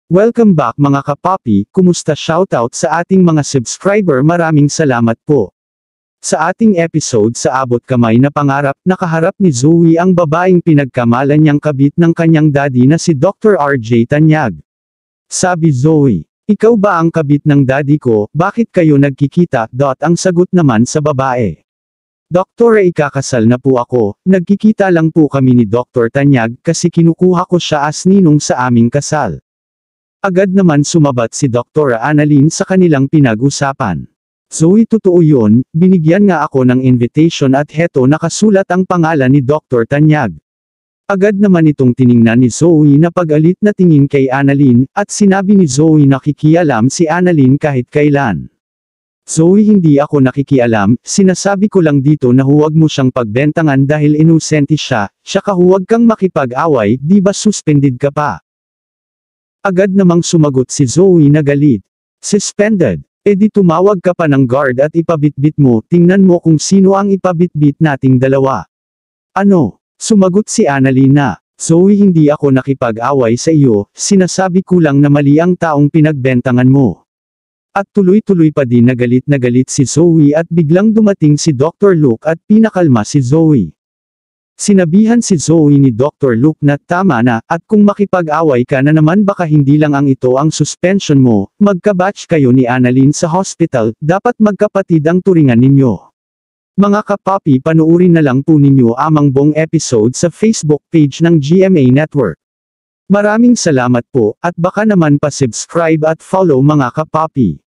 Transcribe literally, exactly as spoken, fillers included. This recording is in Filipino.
Welcome back mga kapapi, kumusta? Shoutout sa ating mga subscriber, maraming salamat po. Sa ating episode sa Abot Kamay na Pangarap, nakaharap ni Zoe ang babaeng pinagkamalan niyang kabit ng kanyang daddy na si Doctor R J Tanyag. Sabi Zoe, "Ikaw ba ang kabit ng daddy ko, bakit kayo nagkikita?" Ang sagot naman sa babae, "Doktor, ikakasal na po ako, nagkikita lang po kami ni Doctor Tanyag kasi kinukuha ko siya as ninong sa aming kasal." Agad naman sumabat si Doktora Annalyn sa kanilang pinag-usapan. "Zoe, totoo yun, binigyan nga ako ng invitation at heto nakasulat ang pangalan ni Doctor Tanyag." Agad naman itong tiningnan ni Zoe na pag-alit na tingin kay Annalyn, at sinabi ni Zoe na nakikialam si Annalyn kahit kailan. "Zoe, hindi ako nakikialam, sinasabi ko lang dito na huwag mo siyang pagbentangan dahil inosente siya, tsaka huwag kang makipag-away, di ba suspended ka pa?" Agad namang sumagot si Zoe na galit. "Suspended? E di tumawag ka pa ng guard at ipabitbit mo, tingnan mo kung sino ang ipabitbit nating dalawa." "Ano?" Sumagot si Annalyn na, "Zoe, hindi ako nakipag-away sa iyo, sinasabi ko lang na mali ang taong pinagbentangan mo." At tuloy-tuloy pa din na galit na galit si Zoe at biglang dumating si Doctor Luke at pinakalma si Zoe. Sinabihan si Zoe ni Doctor Luke na tama na, at kung makipag-away ka na naman baka hindi lang ang ito ang suspension mo, magka-batch kayo ni Annalyn sa hospital, dapat magkapatid ang turingan ninyo. Mga kapapi, panuurin na lang po ninyo amang buong episode sa Facebook page ng G M A Network. Maraming salamat po, at baka naman pa subscribe at follow mga kapapi.